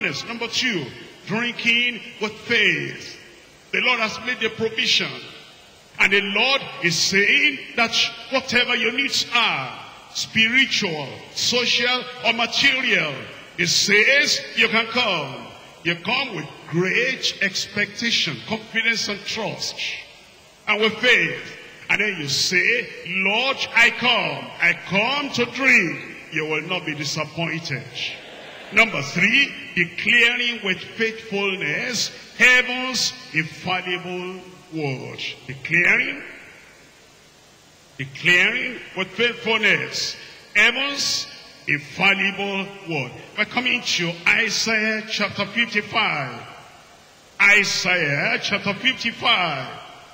Number two, drinking with faith. The Lord has made the provision. And the Lord is saying that whatever your needs are, spiritual, social, or material, He says you can come. You come with great expectation, confidence, and trust. And with faith. And then you say, Lord, I come to drink. You will not be disappointed. Number three, declaring with faithfulness heaven's infallible word. Declaring with faithfulness heaven's infallible word. We're coming to Isaiah chapter 55. Isaiah chapter 55.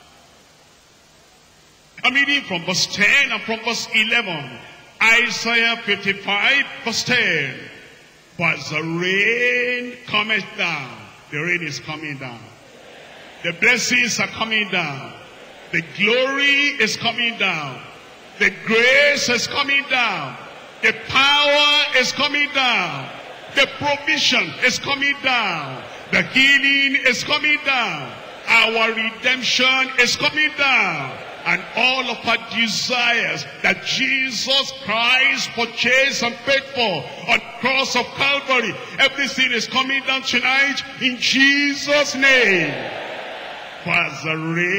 I'm reading from verse 10 and from verse 11. Isaiah 55 verse 10. But the rain cometh down. The rain is coming down. The blessings are coming down. The glory is coming down. The grace is coming down. The power is coming down. The provision is coming down. The healing is coming down. Our redemption is coming down. And all of our desires that Jesus Christ purchased and paid for on the cross of Calvary, everything is coming down tonight in Jesus' name. For the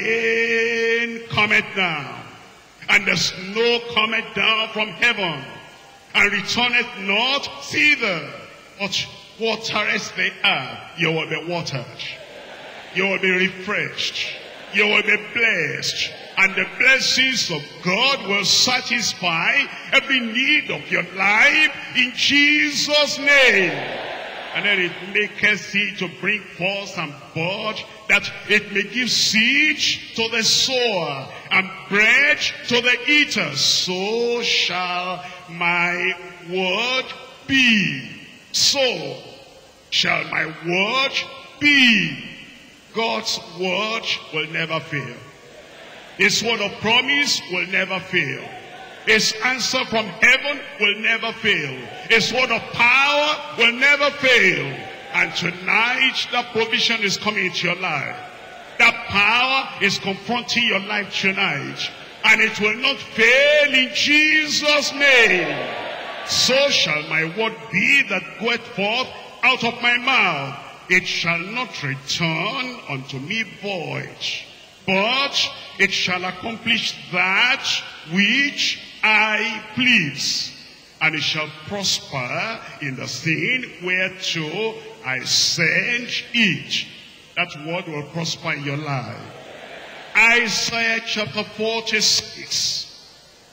rain cometh down, and the snow cometh down from heaven, and returneth not thither, but watereth the earth. You will be watered. You will be refreshed. You will be blessed. And the blessings of God will satisfy every need of your life in Jesus' name. And then it maketh thee to bring forth and bud, that it may give seed to the sower and bread to the eater. So shall my word be. So shall my word be. God's word will never fail. His word of promise will never fail. His answer from heaven will never fail. His word of power will never fail. And tonight, that provision is coming into your life. That power is confronting your life tonight. And it will not fail in Jesus' name. So shall my word be that goeth forth out of my mouth. It shall not return unto me void, but it shall accomplish that which I please, and it shall prosper in the thing whereto I send it. That word will prosper in your life. Isaiah chapter 46.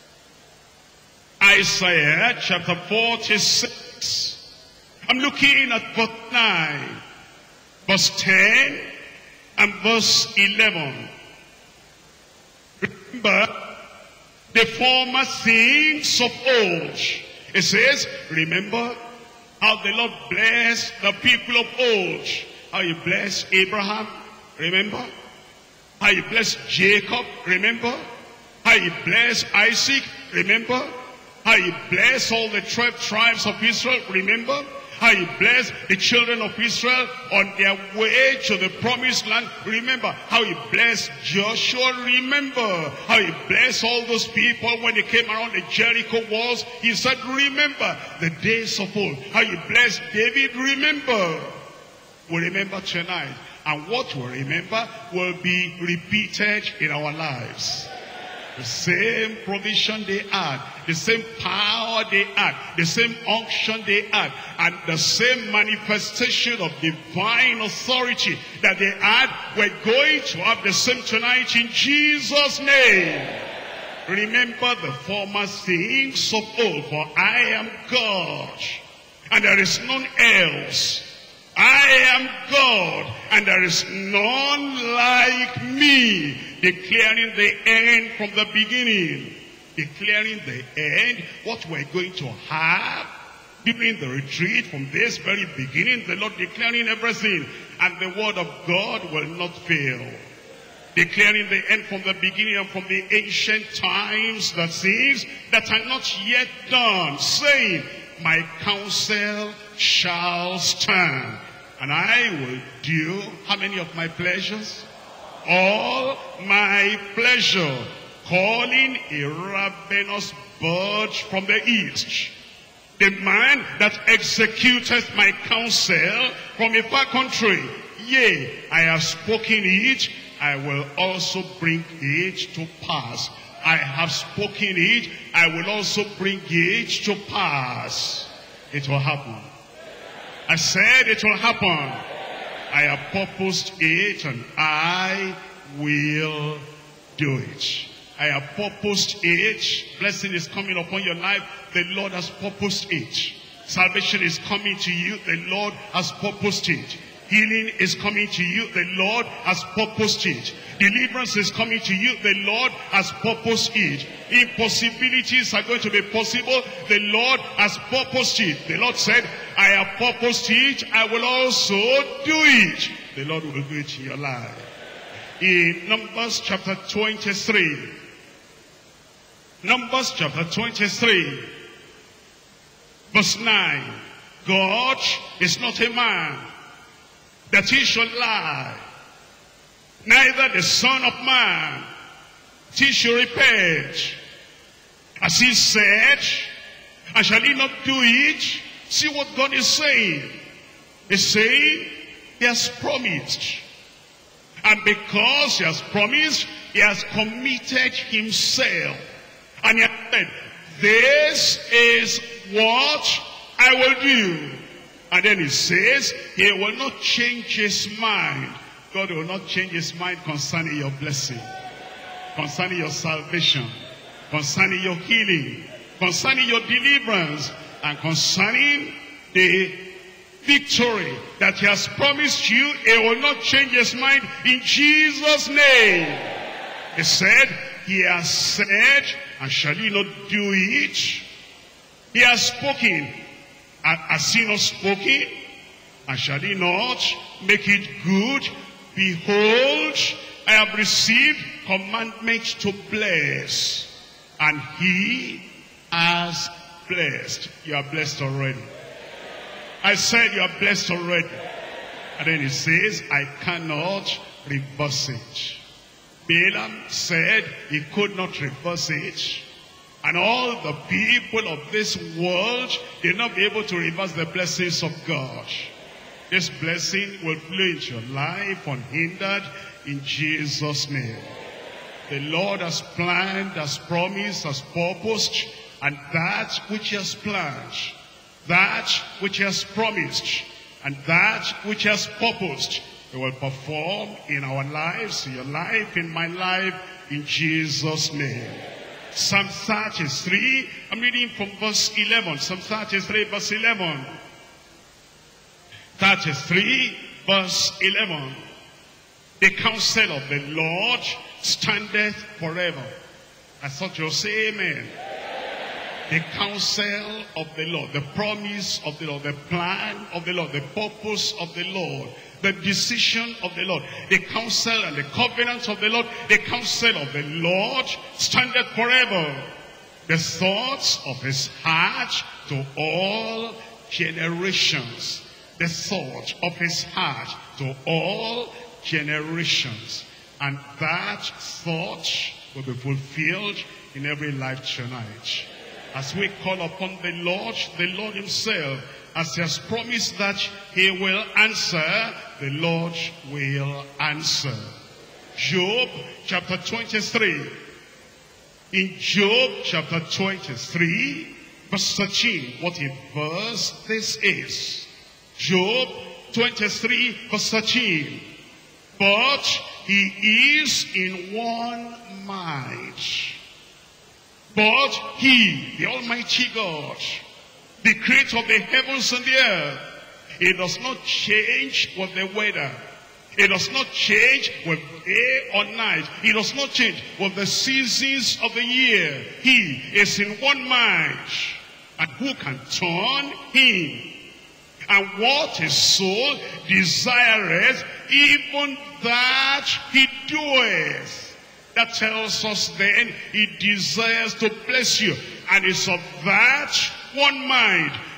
Isaiah chapter 46. I'm looking at verse 9, verse 10, and verse 11. Remember the former things of old. It says, remember how the Lord blessed the people of old. How he blessed Abraham, remember? How he blessed Jacob, remember? How he blessed Isaac, remember? How he blessed all the 12 tribes of Israel, remember? How he blessed the children of Israel on their way to the promised land. Remember how he blessed Joshua. Remember how he blessed all those people when they came around the Jericho walls. He said, remember the days of old. How he blessed David. Remember. We remember tonight. And what we remember will be repeated in our lives. The same provision they had, the same power they had, the same unction they had, and the same manifestation of divine authority that they had, we're going to have the same tonight in Jesus' name. Remember the former things of old, for I am God, and there is none else. I am God, and there is none like me, declaring the end from the beginning. Declaring the end, what we're going to have during the retreat from this very beginning, the Lord declaring everything, and the word of God will not fail. Declaring the end from the beginning and from the ancient times, the things that are not yet done, saying, my counsel shall stand. And I will do, how many of my pleasures? All my pleasure, calling a ravenous bird from the east. The man that executeth my counsel from a far country. Yea, I have spoken it, I will also bring it to pass. I have spoken it, I will also bring it to pass. It will happen. I said it will happen. I have purposed it and I will do it. I have purposed it. Blessing is coming upon your life. The Lord has purposed it. Salvation is coming to you. The Lord has purposed it. Healing is coming to you. The Lord has purposed it. Deliverance is coming to you. The Lord has purposed it. Impossibilities are going to be possible. The Lord has purposed it. The Lord said, I have purposed it. I will also do it. The Lord will do it in your life. In Numbers chapter 23. Numbers chapter 23. Verse 9. God is not a man that he should lie, neither the Son of Man that he should repent. As he said, and shall he not do it? See what God is saying. He's saying he has promised. And because he has promised, he has committed himself. And he has said, this is what I will do. And then he says, he will not change his mind. God will not change his mind concerning your blessing, concerning your salvation, concerning your healing, concerning your deliverance, and concerning the victory that he has promised you. He will not change his mind in Jesus' name. He said, he has said, and shall he not do it? He has spoken. Has he not spoken? And shall he not make it good? Behold, I have received commandments to bless. And he has blessed. You are blessed already. I said you are blessed already. And then he says, I cannot reverse it. Balaam said he could not reverse it. And all the people of this world, they'll not be able to reverse the blessings of God. This blessing will flow into your life unhindered in Jesus' name. The Lord has planned, has promised, has purposed, and that which he has planned, that which he has promised, and that which he has purposed, he will perform in our lives, in your life, in my life, in Jesus' name. Psalm 33, I'm reading from verse 11. Psalm 33, verse 11. 33, verse 11. The counsel of the Lord standeth forever. I thought you'll say amen. The counsel of the Lord, the promise of the Lord, the plan of the Lord, the purpose of the Lord, the decision of the Lord, the counsel and the covenant of the Lord, the counsel of the Lord standeth forever. The thoughts of his heart to all generations. The thought of his heart to all generations. And that thought will be fulfilled in every life tonight. As we call upon the Lord himself, as he has promised that he will answer, the Lord will answer. Job chapter 23. In Job chapter 23, verse 13, what a verse this is. Job 23, verse 13. But he is in one mind. But he, the Almighty God, the creator of the heavens and the earth, he does not change with the weather. He does not change with day or night. He does not change with the seasons of the year. He is in one mind. And who can turn him? And what his soul desireth, even that he doeth. That tells us then he desires to bless you. And is of that one mind.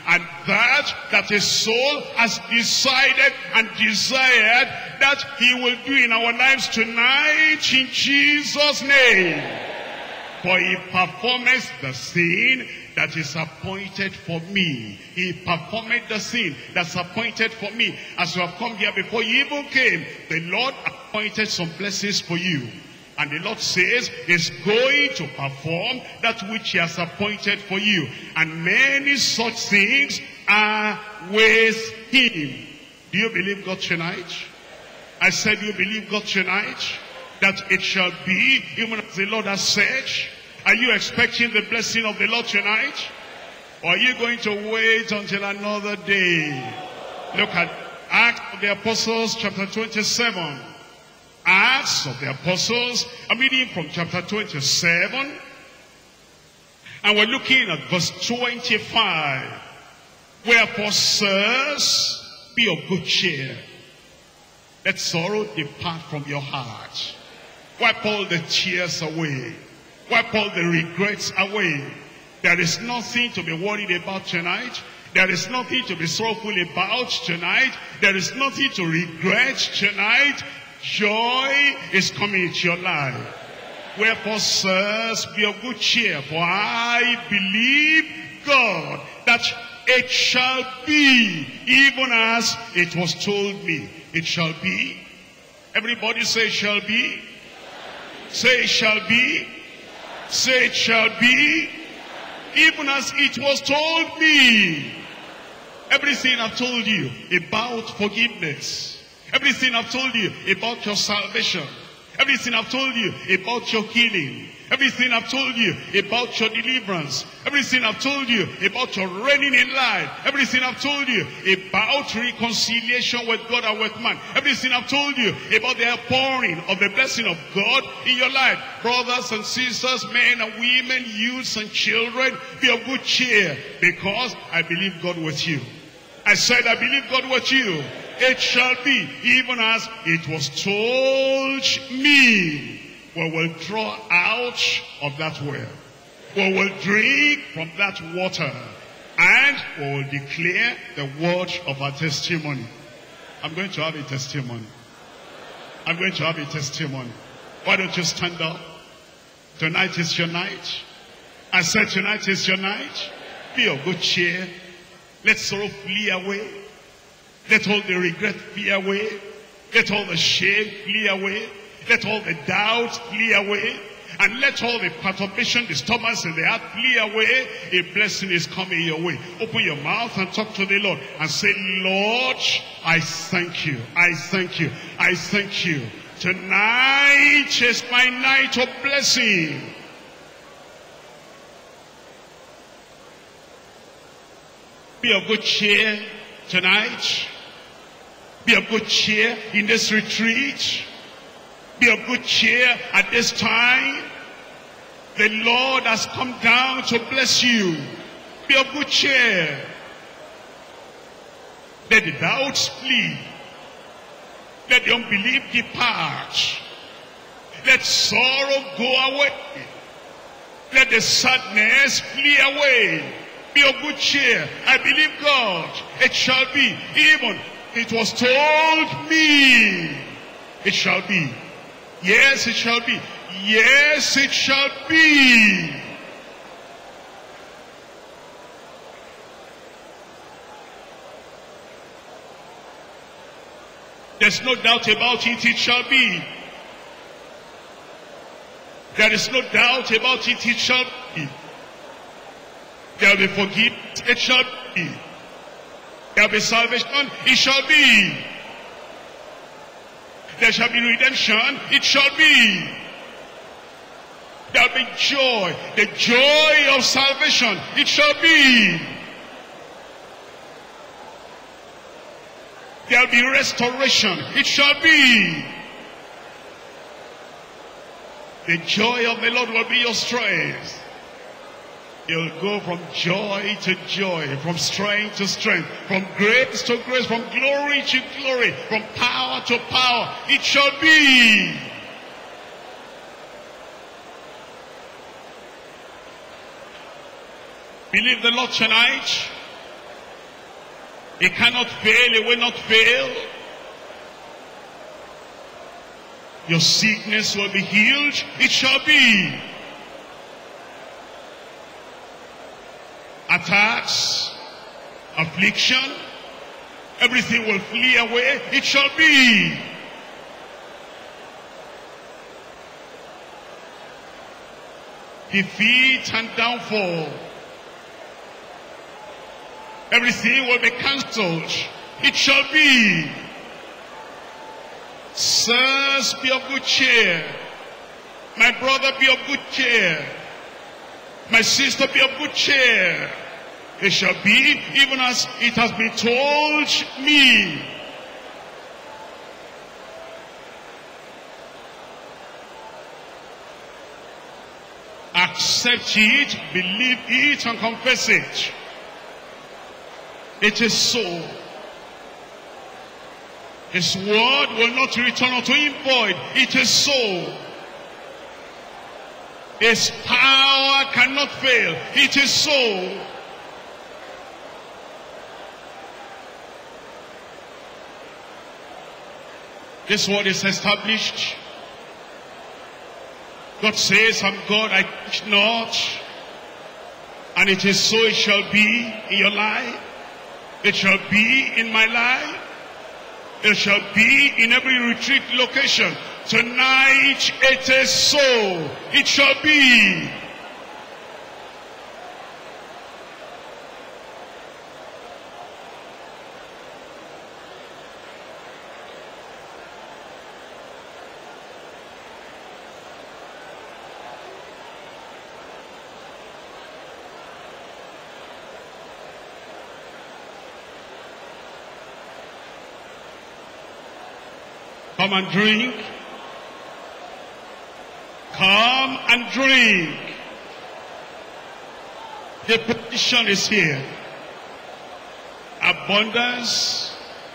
And that his soul has decided and desired that he will do in our lives tonight in Jesus' name. For he performeth the sin that is appointed for me. He performed the sin that's appointed for me. As you have come here before you even came, the Lord appointed some blessings for you. And the Lord says he's going to perform that which he has appointed for you. And many such things are with him. Do you believe God tonight? I said, do you believe God tonight? That it shall be even as the Lord has said. Are you expecting the blessing of the Lord tonight? Or are you going to wait until another day? Look at Acts of the Apostles chapter 27. Acts of the Apostles, I'm reading from chapter 27. And we're looking at verse 25. Wherefore, sirs, be of good cheer. Let sorrow depart from your heart. Wipe all the tears away. Wipe all the regrets away. There is nothing to be worried about tonight. There is nothing to be sorrowful about tonight. There is nothing to regret tonight. Joy is coming into your life. Wherefore, sirs, be of good cheer, for I believe God that it shall be even as it was told me. It shall be. Everybody say it shall be. Say it shall be. Say it shall be. Even as it was told me. Everything I've told you about forgiveness. Everything I've told you about your salvation. Everything I've told you about your healing. Everything I've told you about your deliverance. Everything I've told you about your reigning in life. Everything I've told you about reconciliation with God and with man. Everything I've told you about the outpouring of the blessing of God in your life. Brothers and sisters, men and women, youths and children, be of good cheer, because I believe God with you. I said I believe God with you. It shall be even as it was told me. We will draw out of that well. We will drink from that water. And we will declare the word of our testimony. I'm going to have a testimony. I'm going to have a testimony. Why don't you stand up? Tonight is your night. I said tonight is your night. Be of good cheer. Let sorrow flee away. Let all the regret flee away. Let all the shame flee away. Let all the doubts flee away. And let all the perturbation, disturbance in the heart flee away. A blessing is coming your way. Open your mouth and talk to the Lord. And say, Lord, I thank you. I thank you. I thank you. Tonight is my night of blessing. Be of good cheer tonight. Be of good cheer in this retreat. Be of good cheer at this time. The Lord has come down to bless you. Be of good cheer. Let the doubts flee. Let the unbelief depart. Let sorrow go away. Let the sadness flee away. Be of good cheer. I believe God. It shall be. Even it was told me. It shall be. Yes, it shall be. Yes, it shall be. There's no doubt about it, it shall be. There is no doubt about it, it shall be. There will be forgiveness, it shall be. There will be salvation, it shall be. There shall be redemption, it shall be. There will be joy, the joy of salvation, it shall be. There will be restoration, it shall be. The joy of the Lord will be your strength. You'll go from joy to joy, from strength to strength, from grace to grace, from glory to glory, from power to power. It shall be. Believe the Lord tonight. It cannot fail, it will not fail. Your sickness will be healed, it shall be. Attacks, affliction, everything will flee away, it shall be. Defeat and downfall, everything will be cancelled, it shall be. Sirs, be of good cheer. My brother, be of good cheer. My sister, be of good cheer. It shall be even as it has been told me. Accept it, believe it, and confess it. It is so. His word will not return unto him void. It is so. His power cannot fail. It is so. This word is established. God says, I'm God, I teach not. And it is so it shall be in your life. It shall be in my life. It shall be in every retreat location. Tonight it is so. It shall be. Come and drink. Come and drink. The petition is here. Abundance,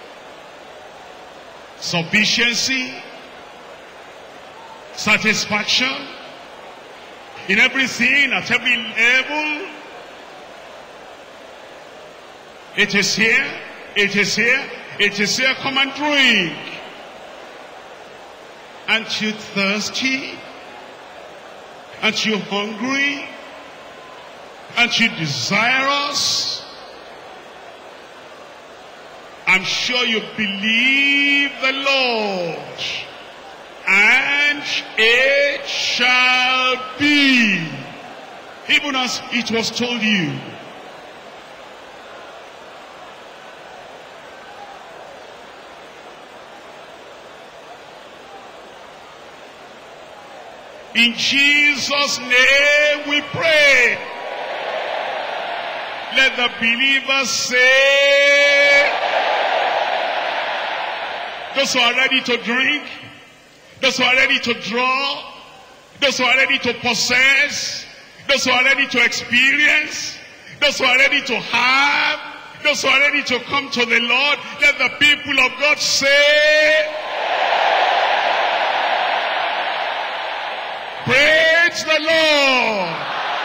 sufficiency, satisfaction in everything, at every level. It is here. It is here. It is here. Come and drink. Aren't you thirsty? Aren't you hungry? Aren't you desirous? I'm sure you believe the Lord, and it shall be, even as it was told you. In Jesus' name we pray. Let the believers say, those who are ready to drink, those who are ready to draw, those who are ready to possess, those who are ready to experience, those who are ready to have, those who are ready to come to the Lord, let the people of God say, praise the Lord.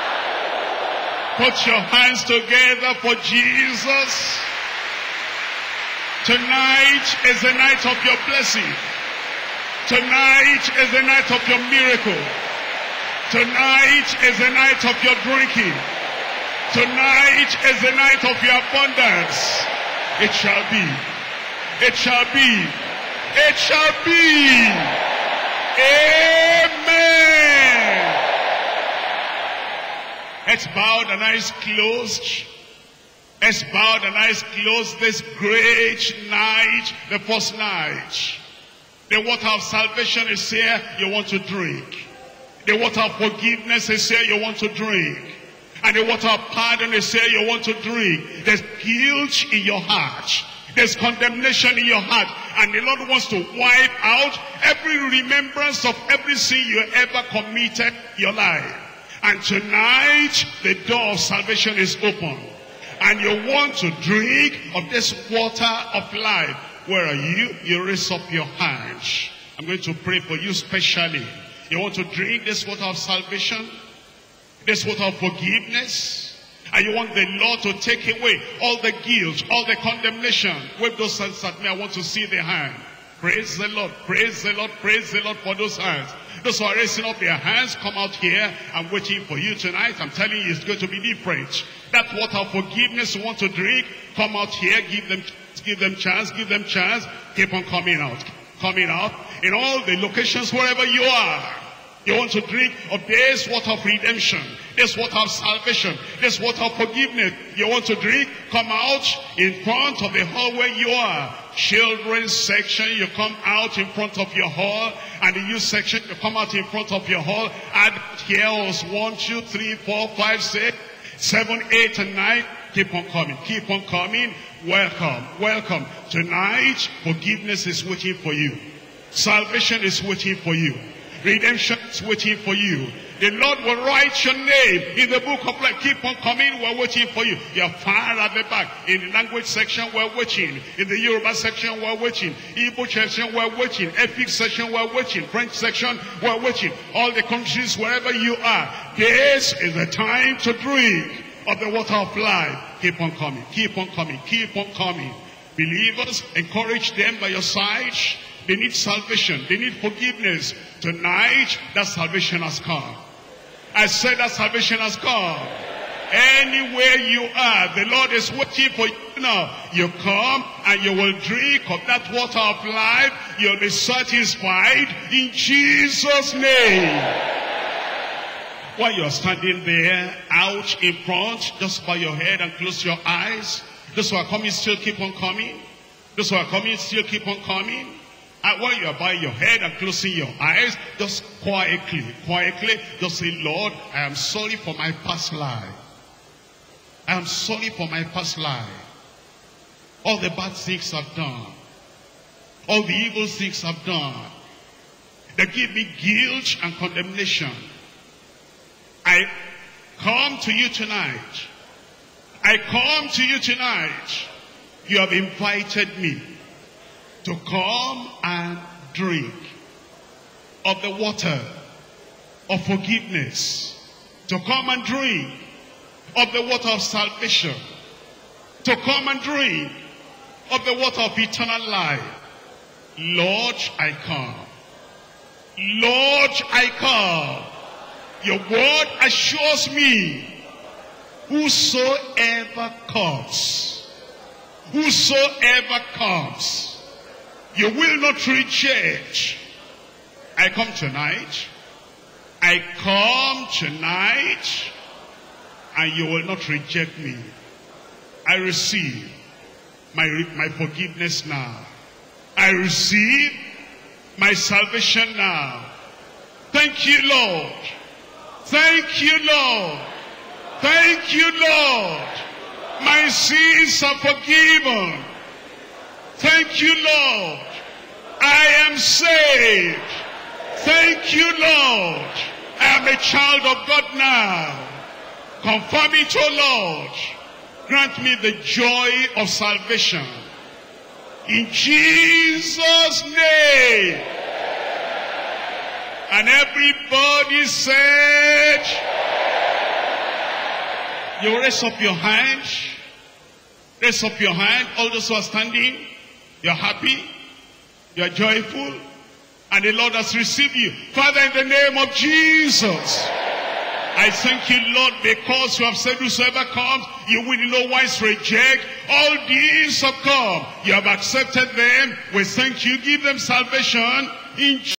Put your hands together for Jesus. Tonight is the night of your blessing. Tonight is the night of your miracle. Tonight is the night of your drinking. Tonight is the night of your abundance. It shall be. It shall be. It shall be. Amen. Let's bow the eyes closed. Let's bow the eyes closed this great night, the first night. The water of salvation is here, you want to drink. The water of forgiveness is here, you want to drink. And the water of pardon is here, you want to drink. There's guilt in your heart. There's condemnation in your heart. And the Lord wants to wipe out every remembrance of every sin you ever committed in your life. And tonight, the door of salvation is open. And you want to drink of this water of life. Where are you? You raise up your hands. I'm going to pray for you specially. You want to drink this water of salvation? This water of forgiveness? And you want the Lord to take away all the guilt, all the condemnation. Wave those hands at me. I want to see the hand. Praise the Lord, praise the Lord, praise the Lord for those hands. Those who are raising up their hands, come out here. I'm waiting for you tonight. I'm telling you, it's going to be different. That water of forgiveness you want to drink, come out here. Give them chance, give them chance. Keep on coming out in all the locations wherever you are. You want to drink of this water of redemption, this water of salvation, this water of forgiveness. You want to drink, come out in front of the hall where you are. Children's section, you come out in front of your hall. And the youth section, you come out in front of your hall. And here was 1, 2, 3, 4, 5, 6, 7, 8, and 9. Keep on coming, keep on coming. Welcome, welcome. Tonight, forgiveness is waiting for you. Salvation is waiting for you. Redemption is waiting for you. The Lord will write your name in the book of life. Keep on coming, we're waiting for you. You're far at the back. In the language section, we're waiting. In the Yoruba section, we're waiting. Igbo section, we're waiting. Efik section, we're waiting. French section, we're waiting. All the countries, wherever you are, this is the time to drink of the water of life. Keep on coming, keep on coming, keep on coming. Believers, encourage them by your side. They need salvation. They need forgiveness. Tonight, that salvation has come. I said that salvation has come. Anywhere you are, the Lord is waiting for you now. You come and you will drink of that water of life. You'll be satisfied in Jesus' name. While you're standing there, out in front, just bow your head and close your eyes. Those who are coming still keep on coming. Those who are coming still keep on coming. And while you are bowing your head and closing your eyes, just quietly, just say, Lord, I am sorry for my past life. I am sorry for my past life. All the bad things I've done. All the evil things I've done. That give me guilt and condemnation. I come to you tonight. I come to you tonight. You have invited me to come and drink of the water of forgiveness, to come and drink of the water of salvation, to come and drink of the water of eternal life. Lord, I come. Lord, I come. Your word assures me, whosoever comes, you will not reject. I come tonight. I come tonight. And you will not reject me. I receive my forgiveness now. I receive my salvation now. Thank you, Lord. Thank you, Lord. Thank you, Lord. My sins are forgiven. Thank you, Lord. I am saved. Thank you, Lord. I am a child of God now. Confirm it, O Lord. Grant me the joy of salvation. In Jesus' name. And everybody said, you raise up your hand. Raise up your hand. All those who are standing. You're happy, you're joyful, and the Lord has received you. Father, in the name of Jesus, I thank you, Lord, because you have said whosoever comes, you will in no wise reject. All these have come. You have accepted them. We thank you. Give them salvation in